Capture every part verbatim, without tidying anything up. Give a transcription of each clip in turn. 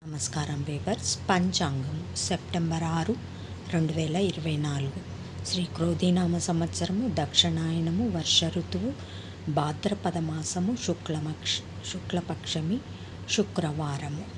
నమస్కారం వీవర్స్. పంచాంగం సెప్టెంబర్ ఆరు రెండు వేల ఇరవై నాలుగు శ్రీ క్రోధీనామ సంవత్సరము, దక్షిణాయనము, వర్ష ఋతువు, భాద్రపద మాసము, శుక్లమక్ష శుక్లపక్షమి, శుక్రవారము.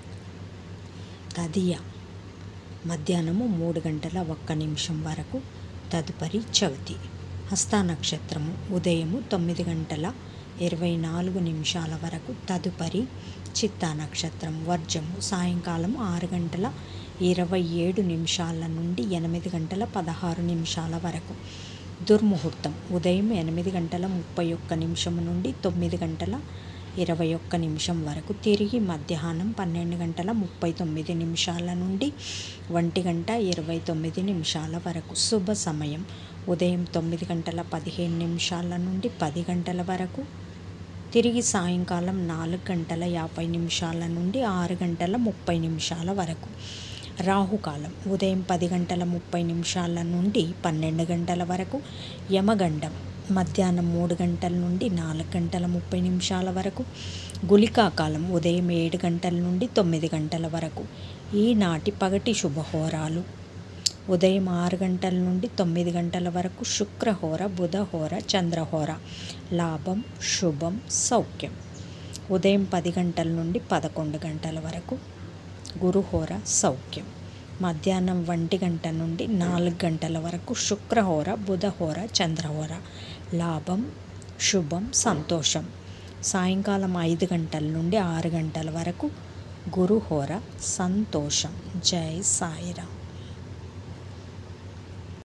తదియ మధ్యాహ్నము మూడు గంటల ఒక్క నిమిషం వరకు. తదుపరి చవితి. హస్త నక్షత్రము ఉదయము తొమ్మిది గంటల ఇరవై నాలుగు నిమిషాల వరకు. తదుపరి చిత్తా నక్షత్రం వర్జము సాయంకాలం ఆరు గంటల ఇరవై ఏడు నిమిషాల నుండి ఎనిమిది గంటల పదహారు నిమిషాల వరకు. దుర్ముహూర్తం ఉదయం ఎనిమిది గంటల ముప్పై ఒక్క నిమిషం నుండి తొమ్మిది గంటల ఇరవై ఒక్క నిమిషం వరకు. తిరిగి మధ్యాహ్నం పన్నెండు గంటల ముప్పై తొమ్మిది నిమిషాల నుండి ఒంటి గంట ఇరవై తొమ్మిది నిమిషాల వరకు. శుభ సమయం ఉదయం తొమ్మిది గంటల పదిహేను నిమిషాల నుండి పది గంటల వరకు. తిరిగి సాయంకాలం నాలుగు గంటల యాభై నిమిషాల నుండి ఆరు గంటల ముప్పై నిమిషాల వరకు. రాహుకాలం ఉదయం పది గంటల ముప్పై నిమిషాల నుండి పన్నెండు గంటల వరకు. యమగండం మధ్యాహ్నం మూడు గంటల నుండి నాలుగు గంటల ముప్పై నిమిషాల వరకు. గుళికాకాలం ఉదయం ఏడు గంటల నుండి తొమ్మిది గంటల వరకు. ఈనాటి పగటి శుభహోరాలు ఉదయం ఆరు గంటల నుండి తొమ్మిది గంటల వరకు. శుక్రహోర, బుధహోర, చంద్రహోర. లాభం, శుభం, సౌఖ్యం ఉదయం పది గంటల నుండి పదకొండు గంటల వరకు. గురుహోర, సౌఖ్యం మధ్యాహ్నం ఒంటి గంట నుండి నాలుగు గంటల వరకు. శుక్రహోర, బుధహోర, చంద్రహోర. లాభం, శుభం, సంతోషం సాయంకాలం ఐదు గంటల నుండి ఆరు గంటల వరకు. గురుహోర, సంతోషం. జై సాయిరామ్.